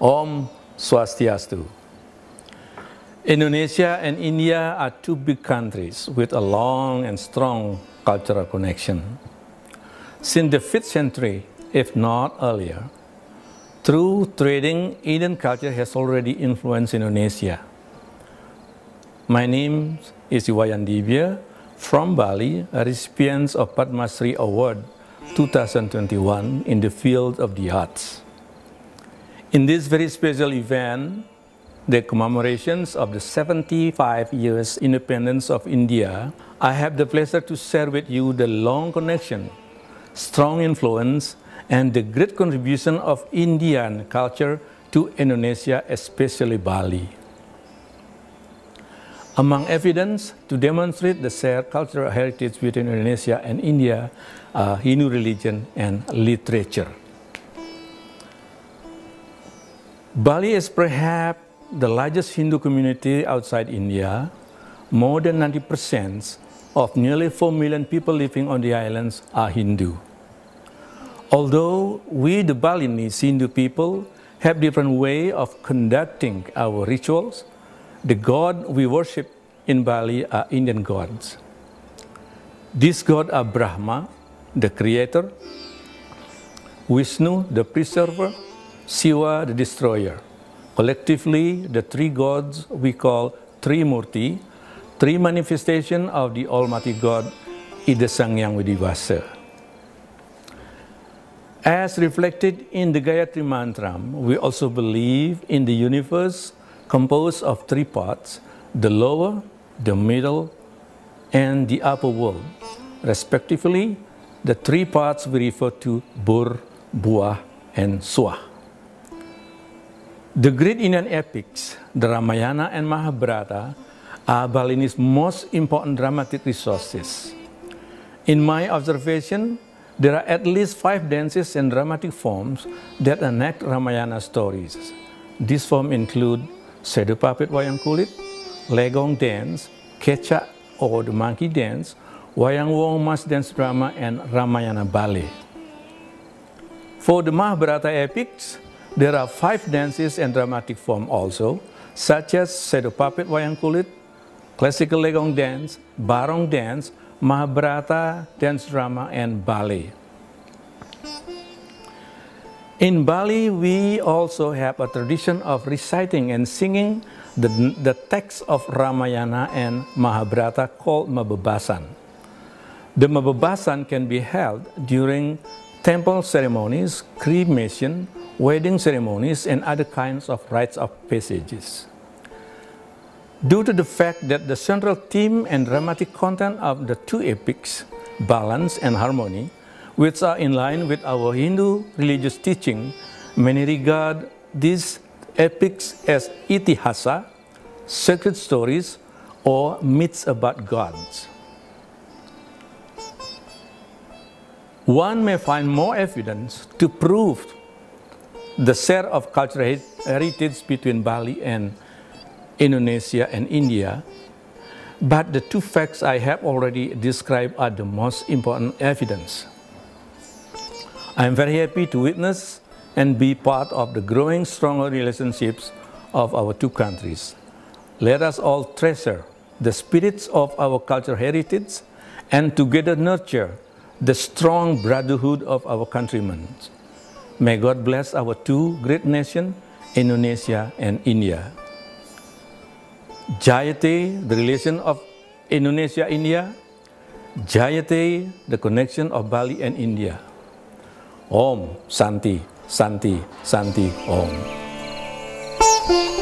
Om Swastiastu. Indonesia and India are two big countries with a long and strong cultural connection. Since the 5th century, if not earlier, through trading, Indian culture has already influenced Indonesia. My name is Iwayan Dibya from Bali, a recipient of Padma Shri Award 2021 in the field of the arts. In this very special event, the commemorations of the 75 years independence of India, I have the pleasure to share with you the long connection, strong influence, and the great contribution of Indian culture to Indonesia, especially Bali. Among evidence to demonstrate the shared cultural heritage between Indonesia and India are Hindu religion and literature. Bali is perhaps the largest Hindu community outside India. More than 90% of nearly 4 million people living on the islands are Hindu. Although we, the Balinese Hindu people, have different way of conducting our rituals, the god we worship in Bali are Indian gods. These gods are Brahma, the creator, Vishnu, the preserver, Shiva, the destroyer. Collectively, the three gods we call Trimurti, three manifestations of the Almighty God, Ida Sang Hyang Widivasa. As reflected in the Gayatri Mantra, we also believe in the universe composed of three parts, the lower, the middle, and the upper world. Respectively, the three parts we refer to Bur, Buah, and Swah. The great Indian epics, the Ramayana and Mahabharata, are Balinese most important dramatic resources. In my observation, there are at least 5 dances and dramatic forms that enact Ramayana stories. These forms include Shadow Puppet Wayang Kulit, Legong Dance, Kecak or the Monkey Dance, Wayang Wong Mass Dance Drama, and Ramayana Ballet. For the Mahabharata epics, there are 5 dances and dramatic forms also, such as Shadow Puppet Wayang Kulit, Classical Legong Dance, Barong Dance, Mahabharata Dance Drama, and Ballet. In Bali, we also have a tradition of reciting and singing the text of Ramayana and Mahabharata called Mabebasan. The Mabebasan can be held during temple ceremonies, cremation, wedding ceremonies, and other kinds of rites of passages. Due to the fact that the central theme and dramatic content of the two epics, balance and harmony, which are in line with our Hindu religious teaching, many regard these epics as itihasa, sacred stories, or myths about gods. One may find more evidence to prove the share of cultural heritage between Bali and Indonesia and India, but the two facts I have already described are the most important evidence. I am very happy to witness and be part of the growing stronger relationships of our two countries. Let us all treasure the spirits of our cultural heritage and together nurture the strong brotherhood of our countrymen. May God bless our two great nations, Indonesia and India. Jayate, the relation of Indonesia-India. Jayate, the connection of Bali and India. Om Santi, Santi, Santi, Om.